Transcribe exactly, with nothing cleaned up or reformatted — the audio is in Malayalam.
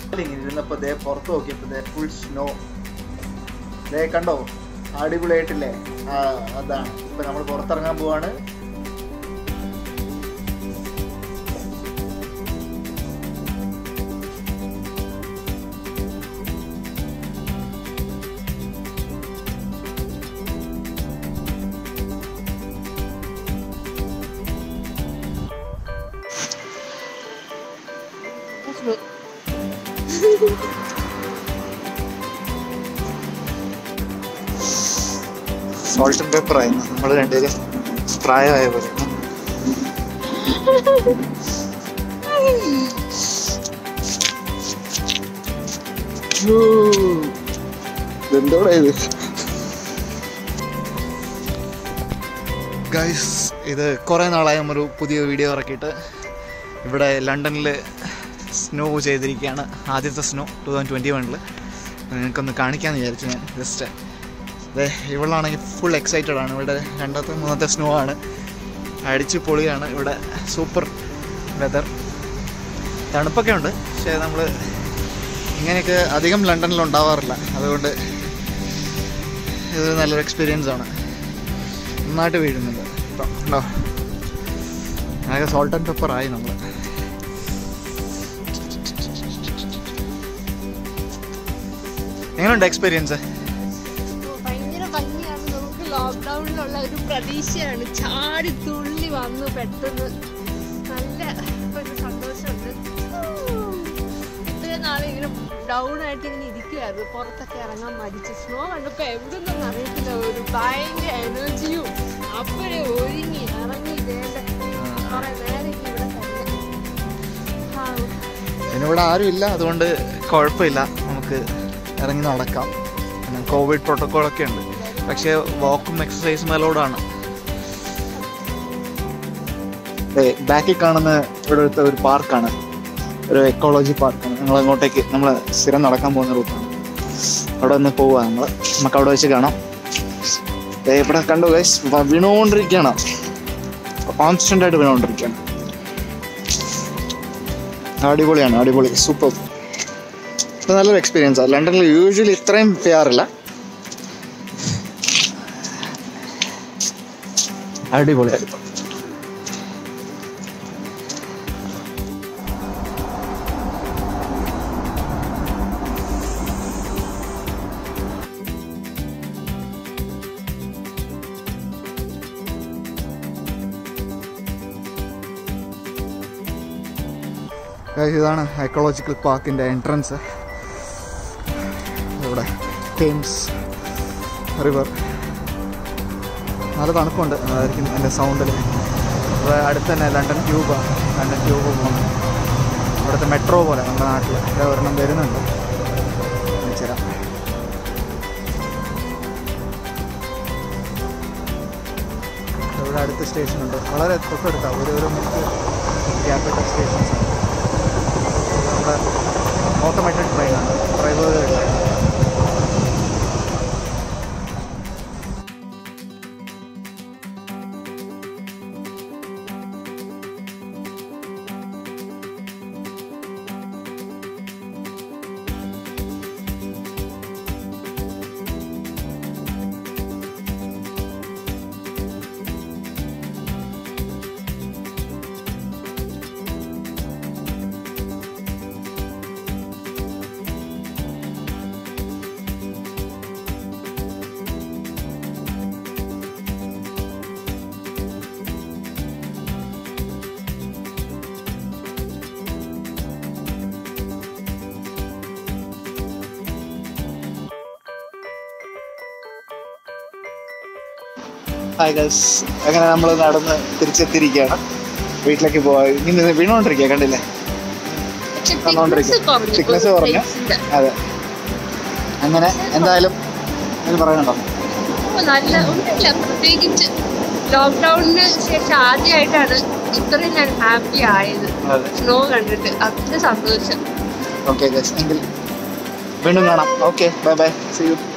ഇരുന്നപ്പോൾ ദേ പുറത്ത് നോക്കിയപ്പോൾ ദേ ഫുൾ സ്നോ. ദേ കണ്ടോ, അടിപൊളിയായിട്ടില്ലേ? ആ അതാണ് ഇപ്പം നമ്മൾ പുറത്തിറങ്ങാൻ പോവാണ്. സോൾട്ട് ആൻഡ് പെപ്പർ ആയിരുന്നു നമ്മൾ രണ്ടുപേരും പ്രായമായ പോലെ. എന്തോടാ ഇത് ഗൈസ്? ഇത് കുറേ നാളായി നമ്മളൊരു പുതിയ വീഡിയോ ഇറക്കിയിട്ട്. ഇവിടെ ലണ്ടനിൽ സ്നോ ചെയ്തിരിക്കുകയാണ്, ആദ്യത്തെ സ്നോ ടു തൗസൻഡ് ട്വൻറ്റി വണ്ണിൽ. നിങ്ങൾക്കൊന്ന് കാണിക്കാമെന്ന് വിചാരിച്ചു ഞാൻ ജസ്റ്റ്. അതെ, ഇവളാണെങ്കിൽ ഫുൾ എക്സൈറ്റഡ് ആണ്. ഇവിടെ രണ്ടാമത്തെ മൂന്നത്തെ സ്നോ ആണ്, അടിച്ച് പൊളിയാണ്. ഇവിടെ സൂപ്പർ വെതർ, തണുപ്പൊക്കെ ഉണ്ട്. പക്ഷേ നമ്മൾ ഇങ്ങനെയൊക്കെ അധികം ലണ്ടനിൽ ഉണ്ടാവാറില്ല, അതുകൊണ്ട് ഇത് നല്ലൊരു എക്സ്പീരിയൻസ് ആണ്. നന്നായിട്ട് വീഴുന്നുണ്ട് ഇപ്പം ഉണ്ടോ. ആകെ സോൾട്ട് ആൻഡ് പെപ്പർ ആയി നമ്മൾ. എങ്ങനെയുണ്ട് എക്സ്പീരിയൻസ്? ഭയങ്കര ഭംഗിയാണ്. നമുക്ക് ലോക്ക്ഡൗണിലുള്ള ഒരു പ്രതീക്ഷയാണ്, ചാടി തുള്ളി വന്നു പെട്ടെന്ന്. നല്ല ഒരു സന്തോഷമുണ്ട്. ഇത്രയും നാളെ ഇങ്ങനെ ഡൗൺ ആയിട്ട് ഇങ്ങനെ ഇരിക്കുമായിരുന്നു, പുറത്തൊക്കെ ഇറങ്ങാൻ മടിച്ച്. സ്നോ കണ്ടപ്പോൾ എവിടെയൊന്നും അറിയത്തില്ല, ഒരു ഭയങ്കര എനർജിയും. അപ്പോഴേ ഒരുങ്ങി ഇറങ്ങി വേണ്ട കുറെ നേരം ഇവിടെ തന്നെ. ഇവിടെ ആരും ഇല്ല, അതുകൊണ്ട് കുഴപ്പമില്ല, നമുക്ക് ഇറങ്ങി നടക്കാം. പിന്നെ കോവിഡ് പ്രോട്ടോക്കോളൊക്കെ ഉണ്ട്, പക്ഷേ വാക്കും എക്സസൈസും അലൗഡാണ്. ബാക്കിൽ കാണുന്ന ഇവിടുത്തെ ഒരു പാർക്കാണ്, ഒരു എക്കോളജി പാർക്കാണ്. നമ്മൾ അങ്ങോട്ടേക്ക് നമ്മൾ സ്ഥിരം നടക്കാൻ പോകുന്ന റൂട്ടാണ്. അവിടെ ഒന്ന് പോവുക നമ്മൾ. നമുക്ക് അവിടെ വെച്ച് കാണാം. ഇവിടെ കണ്ടു ഗൈസ്, വീണുകൊണ്ടിരിക്കുകയാണ്, കോൺസ്റ്റന്റ് ആയിട്ട് വീണുകൊണ്ടിരിക്കുകയാണ്. അടിപൊളിയാണ്, അടിപൊളി, സൂപ്പർ. ഇത് നല്ലൊരു എക്സ്പീരിയൻസാണ്. ലണ്ടനിൽ യൂഷ്വലി ഇത്രയും ചെയ്യാറില്ല. അടിപൊളി അടിപൊളി. ഇതാണ് എക്കോളജിക്കൽ പാർക്കിൻ്റെ എൻട്രൻസ്. ഇവിടെ തേംസ് റിവർ, നല്ല തണുപ്പുണ്ട്, അതായിരിക്കും എൻ്റെ സൗണ്ടിൽ. ഇവിടെ അടുത്ത് തന്നെ ലണ്ടൻ ട്യൂബാണ്, ലണ്ടൻ ട്യൂബ് പോകുന്നത്. ഇവിടുത്തെ മെട്രോ പോലെ നമ്മുടെ നാട്ടിൽ ഒരെണ്ണം വരുന്നുണ്ട്. വെച്ചുതരാം. ഇവിടെ അടുത്ത സ്റ്റേഷനുണ്ട്, വളരെ തൊട്ടടുത്താണ്, ഒരു ഒരു മിനിറ്റ് ക്യാപിറ്റൽ സ്റ്റേഷൻസാണ്. നമ്മുടെ ഓട്ടോമാറ്റഡ് ട്രെയിനാണ്, ഡ്രൈവറുകളില്ല. ഹായ് ഗൈസ്, അങ്ങനെ നമ്മൾ നടന്ന് തിരിച്ചെത്തിയിരിക്കുകയാണ്. വീട്ടിലേക്ക് പോവാ. ഇങ്ങനെ വീണോണ്ടിരിക്കുക, കണ്ടില്ലേ? തിക്നെസ് കുറഞ്ഞു. അതെ, അങ്ങനെ എന്തായാലും പറയുന്നുണ്ടോ? നല്ല ഒന്നുമില്ല, പ്രത്യേകിച്ച് ലോക്ക്ഡൌണിന് ശേഷം ആദ്യമായിട്ടാണ് ഇത്രയും ഞാൻ ഹാപ്പി ആയത്. സ്നോ കണ്ടിട്ട് അത്ര സന്തോഷം. ഓക്കെ ഗൈസ്, എങ്കിൽ വീണ്ടും കാണാം. Okay, bye bye, see U.